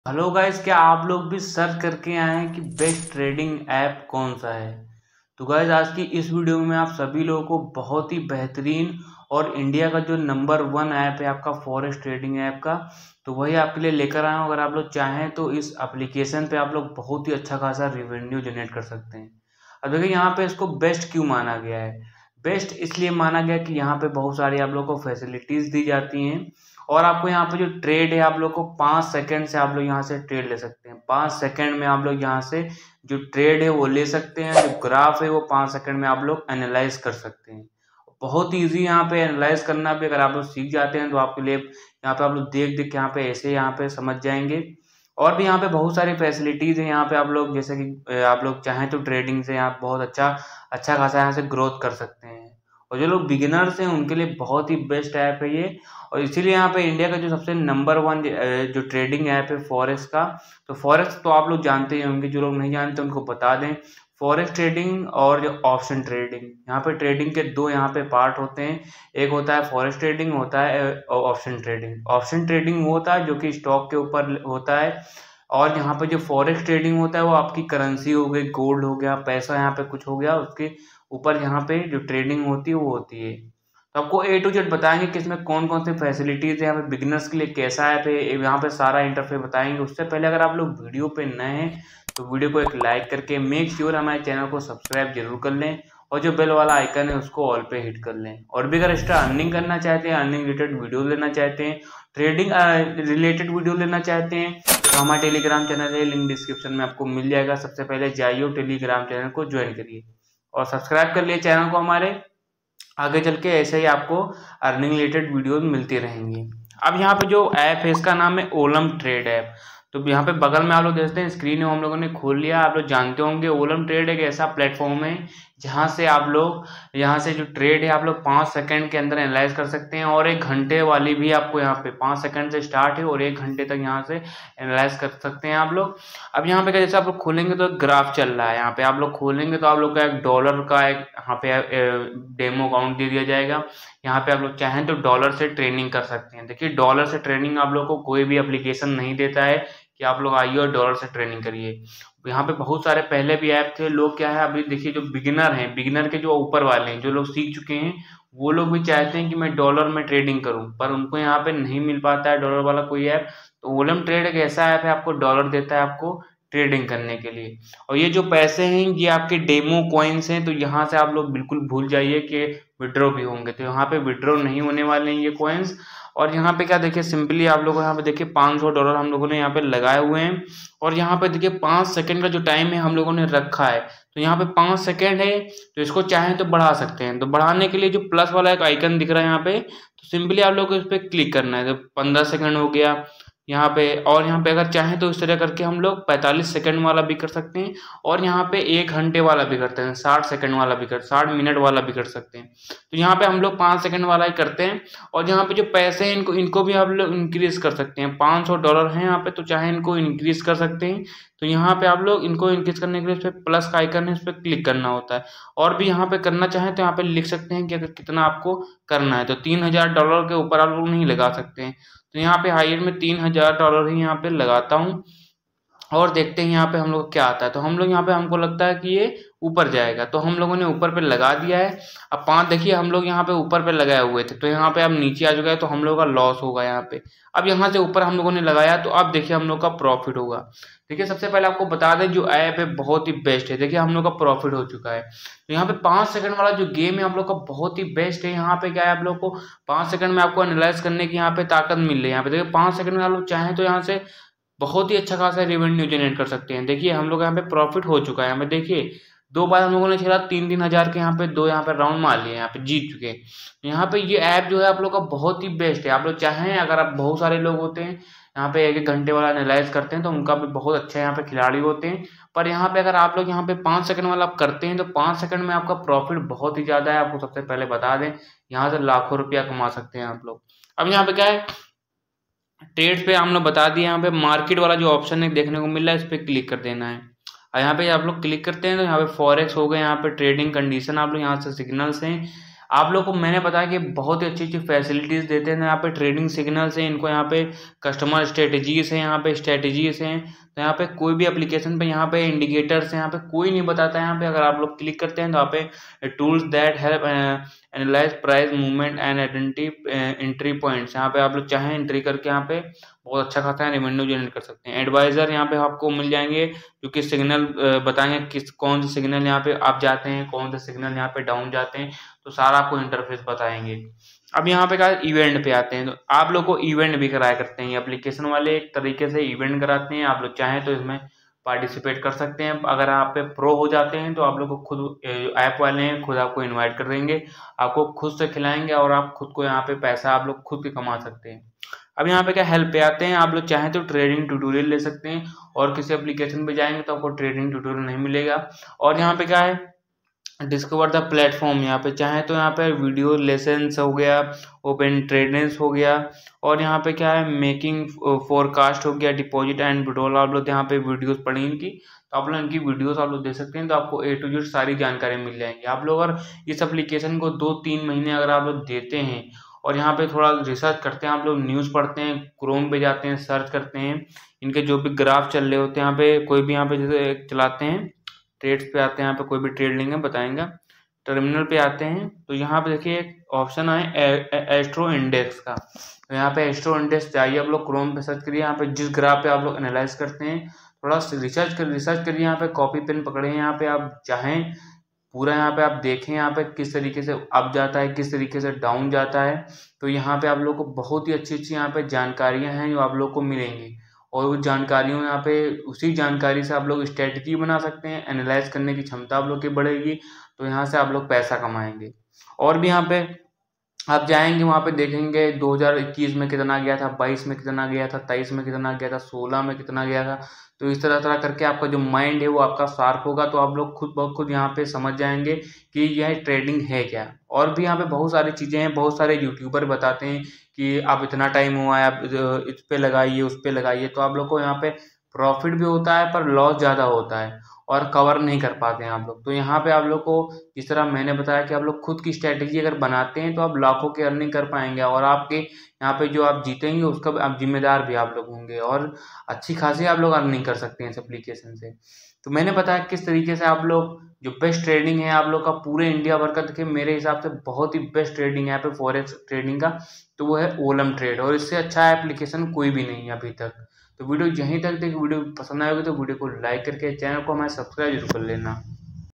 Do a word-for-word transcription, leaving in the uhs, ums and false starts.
Hello guys, क्या आप लोग भी सर्च करके आए हैं कि बेस्ट ट्रेडिंग ऐप कौन सा है। तो गाइस, आज की इस वीडियो में आप सभी लोगों को बहुत ही बेहतरीन और इंडिया का जो नंबर वन ऐप है आपका फॉरेक्स ट्रेडिंग ऐप का, तो वही आपके लिए लेकर आया हूँ। अगर आप लोग चाहें तो इस एप्लीकेशन पे आप लोग बहुत ही अच्छा खासा रेवेन्यू जनरेट कर सकते हैं। अब देखिए, यहाँ पे इसको बेस्ट क्यों माना गया है। बेस्ट इसलिए माना गया कि यहाँ पे बहुत सारी आप लोग को फैसिलिटीज दी जाती हैं और आपको यहाँ पे जो ट्रेड है आप लोग को पाँच सेकंड से आप लोग यहाँ से ट्रेड ले सकते हैं। पाँच सेकंड में आप लोग यहाँ से जो ट्रेड है वो ले सकते हैं। जो ग्राफ है वो पाँच सेकंड में आप लोग एनालाइज कर सकते हैं। बहुत इजी यहाँ पे एनालाइज करना भी, अगर आप लोग सीख जाते हैं तो आपके लिए यहाँ पे आप लोग देख देख के यहाँ पे ऐसे यहाँ पे समझ जाएंगे। और भी यहाँ पे बहुत सारी फैसिलिटीज है यहाँ पे आप लोग, जैसे कि आप लोग चाहें तो ट्रेडिंग से यहाँ बहुत अच्छा अच्छा खासा यहाँ से ग्रोथ कर सकते हैं। और जो लोग बिगिनर्स हैं उनके लिए बहुत ही बेस्ट ऐप है ये। और इसीलिए यहाँ पे इंडिया का जो सबसे नंबर वन जो ट्रेडिंग ऐप है फॉरेक्स का, तो फॉरेक्स तो आप लोग जानते ही होंगे। जो लोग नहीं जानते उनको बता दें, फॉरेक्स ट्रेडिंग और जो ऑप्शन ट्रेडिंग, यहाँ पे ट्रेडिंग के दो यहाँ पे पार्ट होते हैं। एक होता है फॉरेक्स ट्रेडिंग, होता है ऑप्शन ट्रेडिंग। ऑप्शन ट्रेडिंग वो होता है जो कि स्टॉक के ऊपर होता है, और यहाँ पे जो फॉरेक्स ट्रेडिंग होता है वो आपकी करेंसी हो गई, गोल्ड हो गया, पैसा यहाँ पे कुछ हो गया, उसके ऊपर यहाँ पे जो ट्रेडिंग होती है वो होती है। तो आपको ए टू जेड बताएंगे कि इसमें कौन कौन सी फैसिलिटीज है, यहाँ पे बिगिनर्स के लिए कैसा ऐप है, यहाँ पे सारा इंटरफेस बताएंगे। उससे पहले अगर आप लोग वीडियो पे नए हैं तो वीडियो को एक लाइक करके मेक श्योर हमारे चैनल को सब्सक्राइब जरूर कर लें, और जो बेल वाला आइकन है उसको ऑल पे हिट कर लें। और भी अगर एक्स्ट्रा अर्निंग करना चाहते हैं, अर्निंग रिलेटेड वीडियो लेना चाहते हैं, ट्रेडिंग रिलेटेड वीडियो लेना चाहते हैं, तो हमारा टेलीग्राम चैनल है, लिंक डिस्क्रिप्शन में आपको मिल जाएगा। सबसे पहले जाइए टेलीग्राम चैनल को ज्वाइन करिए और सब्सक्राइब कर लिए चैनल को हमारे। आगे चल के ऐसे ही आपको अर्निंग रिलेटेड वीडियोस मिलती रहेंगी। अब यहाँ पे जो ऐप है इसका नाम है ओलम ट्रेड ऐप। तो यहाँ पे बगल में आप लोग देखते हैं स्क्रीन में हम लोगों ने खोल लिया। आप लोग जानते होंगे ओलम ट्रेड एक ऐसा प्लेटफॉर्म है जहाँ से आप लोग यहाँ से जो ट्रेड है आप लोग पाँच सेकंड के अंदर एनालाइज कर सकते हैं, और एक घंटे वाली भी आपको यहाँ पे पाँच सेकंड से स्टार्ट है और एक घंटे तक यहाँ से एनालाइज कर सकते हैं आप लोग। अब यहाँ पे जैसे आप लोग खोलेंगे तो ग्राफ चल रहा है, यहाँ पे आप लोग खोलेंगे तो आप लोग का एक डॉलर का एक यहाँ पे डेमो अकाउंट दे दिया जाएगा। यहाँ पे आप लोग चाहें तो डॉलर से ट्रेडिंग कर सकते हैं। देखिए, डॉलर से ट्रेडिंग आप लोग को कोई भी एप्लीकेशन नहीं देता है कि आप लोग आइए और डॉलर से ट्रेडिंग करिए। यहाँ पे बहुत सारे पहले भी ऐप थे। लोग क्या है, अभी देखिए जो बिगिनर हैं, बिगिनर के जो ऊपर वाले हैं, जो लोग सीख चुके हैं, वो लोग भी चाहते हैं कि मैं डॉलर में ट्रेडिंग करूं, पर उनको यहाँ पे नहीं मिल पाता है डॉलर वाला कोई ऐप। तो ओलम ट्रेड एक ऐसा ऐप है, आपको डॉलर देता है आपको ट्रेडिंग करने के लिए। और ये जो पैसे हैं ये आपके डेमो कॉइन्स हैं, तो यहाँ से आप लोग बिल्कुल भूल जाइए कि विड्रॉ भी होंगे। तो यहाँ पे विड्रॉ नहीं होने वाले हैं ये कॉइन्स। और यहाँ पे क्या देखिए, सिंपली आप लोगों को यहाँ पे देखिए पाँच सौ डॉलर हम लोगों ने यहाँ पे लगाए हुए हैं। और यहाँ पे देखिए पाँच सेकंड का जो टाइम है हम लोगों ने रखा है, तो यहाँ पे पाँच सेकंड है, तो इसको चाहें तो बढ़ा सकते हैं। तो बढ़ाने के लिए जो प्लस वाला एक आइकन दिख रहा है यहाँ पे, तो सिंपली आप लोग को इस पर क्लिक करना है। तो पंद्रह सेकंड हो गया यहाँ पे, और यहाँ पे अगर चाहें तो इस तरह करके हम लोग पैंतालीस सेकंड वाला भी कर सकते हैं, और यहाँ पे एक घंटे वाला भी करते हैं, साठ सेकंड वाला भी कर साठ मिनट वाला भी कर सकते हैं। तो यहाँ पे हम लोग पाँच सेकंड वाला ही करते हैं। और यहाँ पे जो पैसे हैं इनको इनको भी आप लोग इंक्रीज कर सकते हैं। पाँच सौ डॉलर हैं यहाँ पे, तो चाहे इनको इंक्रीज कर सकते हैं। तो यहाँ पे आप लोग इनको इंक्रीज करने के लिए इस पे प्लस का आइकन है, इस पर क्लिक करना होता है। और भी यहाँ पे करना चाहें तो यहाँ पे लिख सकते हैं कि अगर कितना आपको करना है। तो तीन हजार डॉलर के ऊपर आप लोग नहीं लगा सकते हैं। तो यहाँ पे हायर में तीन हजार डॉलर ही यहाँ पे लगाता हूँ, और देखते हैं यहाँ पे हम लोग क्या आता है। तो हम लोग यहाँ पे हमको लगता है कि ये ऊपर जाएगा, तो हम लोगों ने ऊपर पे लगा दिया है। अब पाँच देखिए हम लोग यहाँ पे ऊपर पे लगाए हुए थे, तो यहाँ पे अब नीचे आ चुका है, तो हम लोग का लॉस होगा यहाँ पे। अब यहाँ से ऊपर हम लोगों ने लगाया, तो अब देखिए हम लोग का प्रॉफिट होगा। देखिए, सबसे पहले आपको बता दें जो ऐप है बहुत ही बेस्ट है। देखिए हम लोग का प्रॉफिट हो चुका है। तो यहाँ पे पाँच सेकंड वाला जो गेम है आप लोग का बहुत ही बेस्ट है। यहाँ पे क्या है, आप लोग को पाँच सेकंड में आपको एनालाइज करने की यहाँ पे ताकत मिल रही है। यहाँ पे देखिए पाँच सेकंड में आप लोग चाहें तो यहाँ से बहुत ही अच्छा खासा रेवेन्यू जनरेट कर सकते हैं। देखिए हम लोग यहाँ पे प्रॉफिट हो चुका है। यहाँ पे देखिए दो बार हम लोगों ने खेला, तीन तीन हजार के यहाँ पे दो यहाँ पे राउंड मार लिए, यहाँ पे जीत चुके हैं। यहाँ पे ये ऐप जो है आप लोग का बहुत ही बेस्ट है। आप लोग चाहें, अगर आप बहुत सारे लोग होते हैं यहाँ पे एक एक घंटे वाला एनालाइज करते हैं, तो उनका भी बहुत अच्छा यहाँ पे खिलाड़ी होते हैं। पर यहाँ पे अगर आप लोग यहाँ पे पाँच सेकंड वाला आप करते हैं, तो पाँच सेकंड में आपका प्रॉफिट बहुत ही ज्यादा है। आपको सबसे पहले बता दें, यहाँ से लाखों रुपया कमा सकते हैं आप लोग। अब यहाँ पे क्या है, ट्रेड्स पे हमने बता दिया। यहाँ पे मार्केट वाला जो ऑप्शन है देखने को मिल रहा है, इस पर क्लिक कर देना है। और यहाँ पे आप लोग क्लिक करते हैं तो यहाँ पे फॉरेक्स हो गए, यहाँ पे ट्रेडिंग कंडीशन आप लोग यहाँ से सिग्नल्स हैं, आप लोग को मैंने बताया कि बहुत ही अच्छी अच्छी फैसिलिटीज़ देते हैं यहाँ पे। ट्रेडिंग सिग्नल्स हैं इनको, यहाँ पे कस्टमर स्ट्रेटजीज हैं, यहाँ पे स्ट्रेटजीज हैं। तो यहाँ पे कोई भी एप्लीकेशन पे यहाँ पे इंडिकेटर्स हैं, यहाँ पे कोई नहीं बताता है। यहाँ पे अगर आप लोग क्लिक करते हैं तो यहाँ पे tools that help analyse price movement and identity entry points, यहाँ पे आप लोग चाहें एंट्री करके यहाँ पे बहुत अच्छा खासा रेवेन्यू जनरेट कर सकते हैं। एडवाइजर यहाँ पे आपको मिल जाएंगे जो कि सिग्नल बताएंगे किस कौन से सिग्नल यहाँ पे आप जाते हैं, कौन से सिग्नल यहाँ पे डाउन जाते हैं, तो सारा आपको इंटरफेस बताएंगे। अब यहाँ पे क्या इवेंट पे आते हैं, तो आप लोग को इवेंट भी कराया करते हैं ये एप्लीकेशन वाले, एक तरीके से इवेंट कराते हैं। आप लोग चाहें तो इसमें पार्टिसिपेट कर सकते हैं। अगर आप पे प्रो हो जाते हैं तो आप लोग को खुद ऐप वाले हैं खुद आपको इनवाइट कर देंगे, आपको खुद से खिलाएंगे और आप खुद को यहाँ पे पैसा आप लोग खुद के कमा सकते हैं। अब यहाँ पे क्या हेल्प पे आते हैं, आप लोग चाहें तो ट्रेडिंग ट्यूटोरियल ले सकते हैं, और किसी एप्लीकेशन पे जाएंगे तो आपको ट्रेडिंग ट्यूटोरियल नहीं मिलेगा। और यहाँ पे क्या है डिस्कवर द प्लेटफॉर्म, यहाँ पे चाहे तो यहाँ पे वीडियो लेसन्स हो गया, ओपन ट्रेडेंस हो गया, और यहाँ पे क्या है मेकिंग फोरकास्ट हो गया, डिपॉजिट एंड विड्रॉल। आप लोग यहाँ पे वीडियोस पढ़ी इनकी, तो आप लोग इनकी वीडियोस आप लोग देख सकते हैं, तो आपको ए टू जेड सारी जानकारी मिल जाएंगी। आप लोग अगर इस एप्लीकेशन को दो तीन महीने अगर आप लोग देते हैं और यहाँ पे थोड़ा रिसर्च करते हैं, आप लोग न्यूज़ पढ़ते हैं, क्रोम पे जाते हैं, सर्च करते हैं, इनके जो भी ग्राफ चल रहे होते हैं यहाँ पे, कोई भी यहाँ पे जैसे चलाते हैं ट्रेड्स पे आते हैं, यहाँ पे कोई भी ट्रेड लेंगे बताएंगे, टर्मिनल पे आते हैं तो यहाँ पे देखिए एक ऑप्शन है एस्ट्रो इंडेक्स का। तो यहाँ पे एस्ट्रो इंडेक्स जाइए, आप लोग क्रोम पे सर्च करिए, यहाँ पे जिस ग्राफ पे आप लोग एनालाइज करते हैं थोड़ा रिसर्च कर रिसर्च करिए, यहाँ पे कॉपी पेन पकड़े, यहाँ पे आप चाहें पूरा यहाँ पे आप देखें यहाँ पे किस तरीके से अप जाता है, किस तरीके से डाउन जाता है। तो यहाँ पे आप लोग को बहुत ही अच्छी अच्छी यहाँ पे जानकारियाँ हैं जो आप लोग को मिलेंगी, और उस जानकारियों यहाँ पे उसी जानकारी से आप लोग स्ट्रेटजी बना सकते हैं, एनालाइज करने की क्षमता आप लोग की बढ़ेगी, तो यहाँ से आप लोग पैसा कमाएंगे। और भी यहाँ पे आप जाएंगे वहाँ पे देखेंगे दो हज़ार इक्कीस में कितना गया था, बाईस में कितना गया था, तेईस में कितना गया था, सोलह में कितना गया था। तो इस तरह तरह करके आपका जो माइंड है वो आपका शार्प होगा, तो आप लोग खुद ब खुद यहाँ पे समझ जाएंगे कि यह ट्रेडिंग है क्या। और भी यहाँ पे बहुत सारी चीज़ें हैं, बहुत सारे यूट्यूबर बताते हैं कि आप इतना टाइम हुआ है आप इस पे लगाइए उस पे लगाइए, तो आप लोग को यहाँ पे प्रॉफिट भी होता है पर लॉस ज़्यादा होता है और कवर नहीं कर पाते हैं आप लोग। तो यहाँ पे आप लोग को जिस तरह मैंने बताया कि आप लोग खुद की स्ट्रेटेजी अगर बनाते हैं तो आप लाखों की अर्निंग कर पाएंगे, और आपके यहाँ पे जो आप जीतेंगे उसका आप जिम्मेदार भी आप लोग होंगे, और अच्छी खासी आप लोग अर्निंग कर सकते हैं इस एप्लीकेशन से। तो मैंने बताया किस तरीके से आप लोग जो बेस्ट ट्रेडिंग है आप लोग का पूरे इंडिया भर का, देखिए मेरे हिसाब से बहुत ही बेस्ट ट्रेडिंग है यहाँ पे फॉरेक्स ट्रेडिंग का, तो वो है ओलम ट्रेड, और इससे अच्छा एप्लीकेशन कोई भी नहीं है अभी तक। तो वीडियो यहीं तक देखिए, वीडियो पसंद आएगी तो वीडियो को लाइक करके चैनल को हमारे सब्सक्राइब जरूर कर लेना।